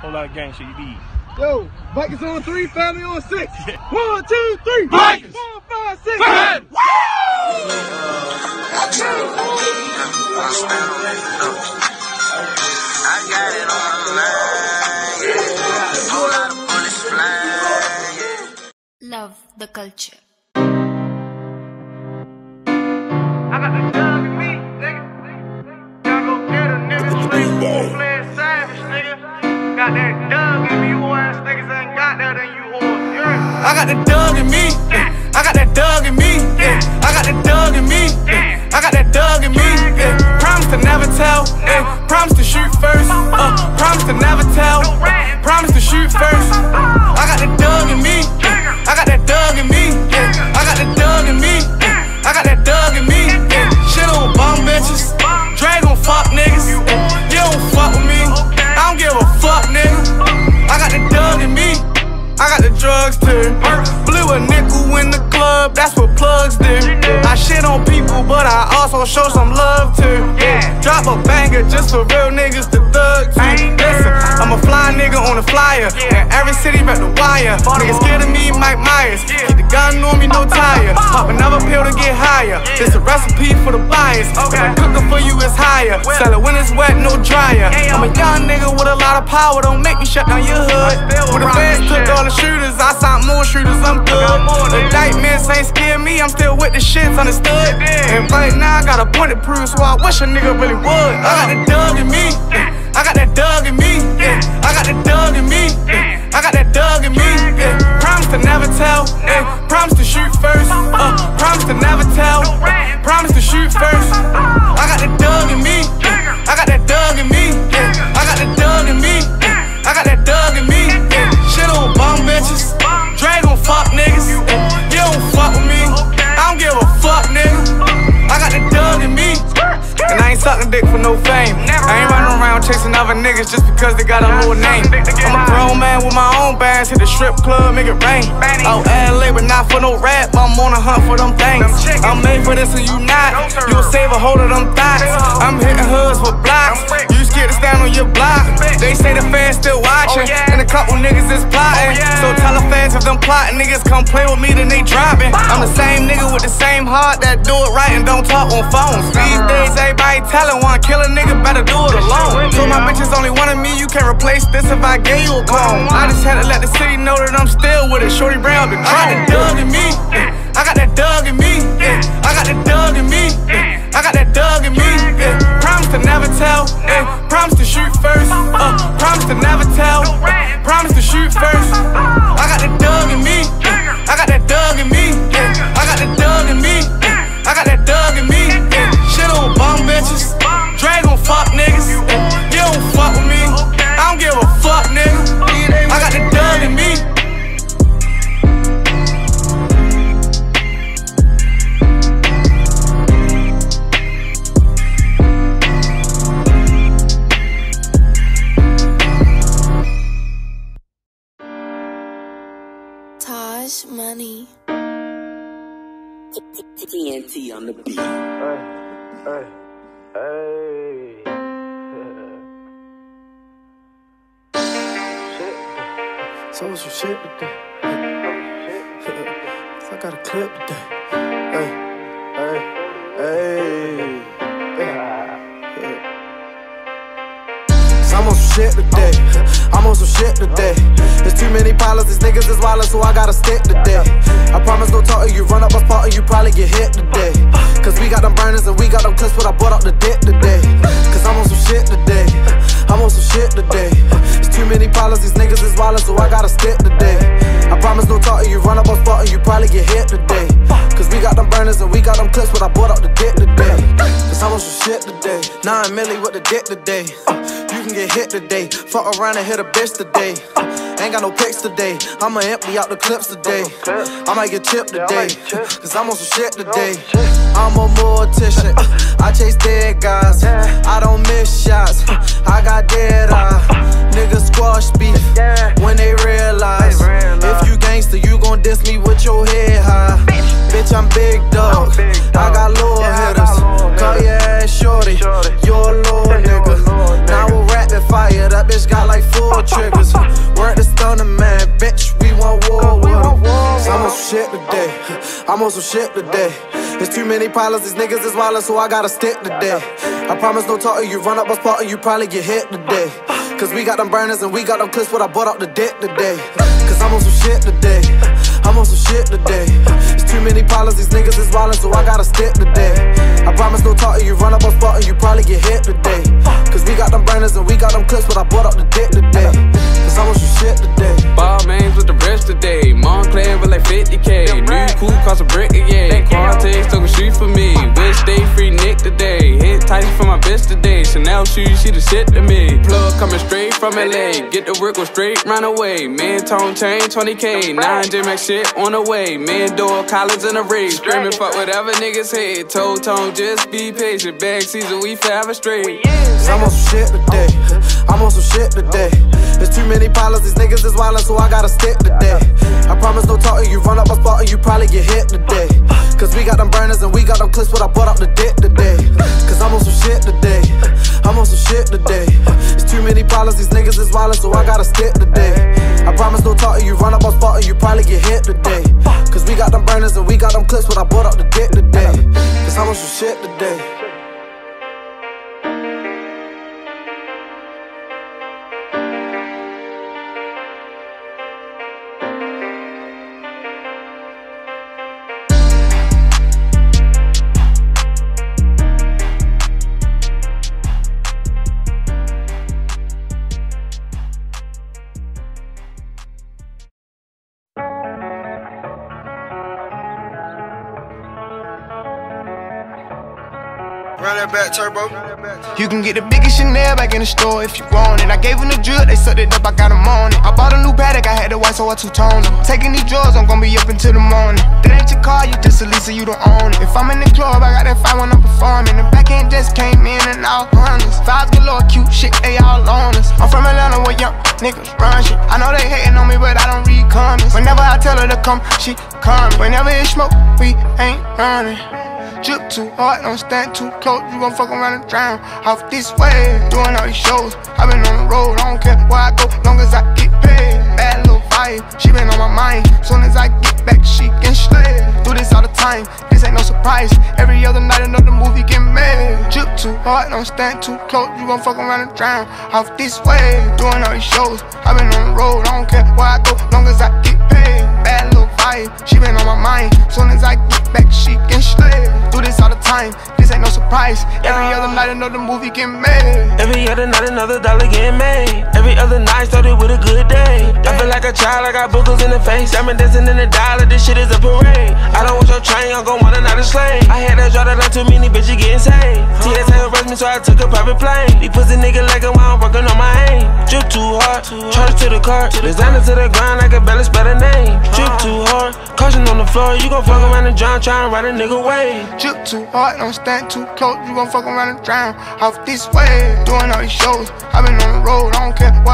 Whole lot of gang shit, you be. Yo, Vikings on 3, family on 6. 1, 2, 3. Vikings! 4, 5, 6. Go ahead! Woo! I got it on my mind, yeah. Whole lot of bullets flying, yeah. Love the culture. I got the dog in me, nigga. Gotta go get a nigga. Full-fledged savage, nigga. Got that dog in me, you ass niggas ain't got that in you whores. I got the dog in me. I got that dog in me. I got that dog in me. I got that dog in me. Promise to never tell. Promise to shoot first. Promise to never tell. Promise to shoot first. I got that dog in me. I got that dog in me. I got that dog in me. I got that dog in me. Shit on bum bitches. Drag on fuck niggas. You don't fuck with me. I don't give a fuck, nigga. I got the dog in me. I got the drugs too. Blew a nickel in the club, that's what plugs do. I shit on people, but I also show some love too. Drop a banger just for real niggas to thug to. Listen, I'm a fly nigga on a flyer, and every city back the wire. Niggas scared of me, Mike Myers. Keep the gun on me, no tire. Pop another pill to get higher. This a recipe for the buyers. If I cook it for you, it's higher. Sell it when it's wet, no dryer. I'm a young nigga with a lot of power, don't make me shut down your hood. When the feds took all the shooters, I signed more shooters, I'm good. The indictments ain't scared me, I'm still with the shits, understood. And right now I got a point to prove, so I wish a nigga really would. I got the dog in me. I got that dog in me. I got that dog in me. I got that dog in me. Promise to never tell. Promise to shoot first. Promise to never tell. Promise to shoot first. I got that dog in me. I got that dog in me. I got that dog in me. I got that dog in me. Shit on bum bitches. Drag on fuck niggas. You don't fuck with me. I don't give a fuck, nigga. I got the dog in me. And I ain't sucking dick for no fame. I ain't running around chasing other niggas just because they got a little name. I'm a grown man with my own bands. Hit the strip club, make it rain. Out LA, but not for no rap. I'm on a hunt for them things. I'm made for this and you not. You'll save a hold of them thoughts. I'm hitting hoods with blocks. You scared to stand on your block. They say the fans still watching, and a couple niggas is plotting. So tell the fans if them plotting niggas come play with me, then they dropping. I'm the same nigga with the same heart that do it right and don't talk on phones. These days everybody telling, wanna kill a nigga, better do it alone. So my bitches only wanted me, you can't replace this if I gave you a clone. I just had to let the city know that I'm still with it. Shorty Brown, the I got that dog in me. I got that dog in me. I got that dog in me. I got that dog in me. Promise to never tell. Promise to shoot first. Promise to never tell. Promise to shoot first. I got that dog in me. I got that dog in me. I got that dog in me. I got that dog in me. Shit on bum bitches. Drag on fuck niggas. You don't fuck with me. I don't give a fuck, nigga. I got that dog in me. Taj Money. TNT on the beat. Hey. So some shit today. I got a clip today. I'm on some shit today. I'm on some shit today. There's too many pilots, these niggas is wildin', so I gotta stick today. I promise no talking, you run up a spot and you probably get hit today. Cause we got them burners and we got them clips, but I brought up the dick today. Cause I'm on some shit today. I'm on some shit today. There's too many pilots, these niggas is wildin', so I gotta stick today. I promise no talking, you run up a spot and you probably get hit today. Cause we got them burners and we got them clips, but I brought up the dick today. Cause I'm on some shit today. 9 milli with the dick today. You can get hit today. Fuck around and hit a bitch today. Ain't got no pics today. I'ma empty out the clips today. I might get chipped today. Cause I'm on some shit today. I'm a mortician. I chase dead guys. I don't miss shots. I got dead eye. Niggas squash beef when they realize if you gangster, you gon' diss me with your head high. Bitch, I'm big dog. I got lower hitters. Call your ass shorty. You're a little nigga. Now we're rapid fire. That bitch got like 4 triggers. I'm on some shit today. There's too many pilots, these niggas is wildin', so I gotta stick today. I promise no talking, you run up a spot and you probably get hit today. Cause we got them burners and we got them clips, what I bought out the dick today. Cause I'm on some shit today. I'm on some shit today. There's too many pilots, these niggas is wildin', so I gotta stick today. I promise no talking, you run up a spot and you probably get hit today. Cause we got them burners and we got them clips, what I bought out the dick today. Cause I'm on some shit today. Ball mains with the rest today. Montclair with like 50K. New coupe cost a brick a yay. Quantex took a street for me. Wish stay free Nick today. Hit Tyson for my bitch today. Chanel shoes, she the shit to me. Plug coming straight from LA. Get to work, go straight run away. Man tone chain 20K. 9 J-Max shit on the way. Man door college in a race. Screaming fuck whatever niggas hate. Toe tone, just be patient. Bag season, we forever straight. Cause I'm on some shit today. I'm on some shit today. There's too many pilots, these niggas is wildin', so I gotta stick today. I promise no talking, you run up a spot and you probably get hit today. Cause we got them burners and we got them clips, what I bought out the dick today. Cause I'm on some shit today. I'm on some shit today. There's too many pilots, these niggas is wildin', so I gotta stick today. I promise no talking, you run up a spot and you probably get hit today. Cause we got them burners and we got them clips, what I bought out the dick today. Cause I'm on some shit today. Run that back, turbo. You can get the biggest Chanel back in the store if you want it. I gave them the drill, they sucked it up, I got them on it. I bought a new Patek, I had the white, so I two-toned them. Taking these drugs, I'm gonna be up until the morning. That ain't your car, you just a Lisa, you don't own it. If I'm in the club, I got that fight when I'm performing. The back end just came in and all hundreds. Vibes galore, cute shit, they all on us. I'm from Atlanta where young niggas run shit. I know they hating on me, but I don't read comments. Whenever I tell her to come, she come. Whenever it's smoke, we ain't running. Drip too hard, don't stand too close, you gon' fuck around and drown. Off this way, doing all these shows. I been on the road, I don't care where I go, long as I get paid. Bad little vibe, she been on my mind. Soon as I get back, she can slay. Do this all the time, this ain't no surprise. Every other night another movie get made. Drip too hard, don't stand too close, you gon' fuck around and drown. Off this way, doing all these shows. I been on the road, I don't care where I go, long as I get paid. Bad little vibe, she been on my mind. Soon as I get back, she can slay. Do this all the time, this ain't no surprise. Every other night another movie get made. Every other night another dollar get made. Every other night started with a good day. I feel like a child, I got boogers in the face. I'm dancing in the dollar, this shit is a parade. I don't want your train, I'm gon' want another slave. I had to draw that line, too many bitches getting saved. TSA arrest me, so I took a private plane. These pussy nigga like it while I'm working on my aim. Drip too hard, charge to the car. Designer to the grind, I can barely spell the name. Drip too hard, caution on the floor. You gon' fuck around and drown, try and ride a nigga way. Drip too hard, don't stand too close, you gon' fuck around and drown. Off this way, doing all these shows. I been on the road, I don't care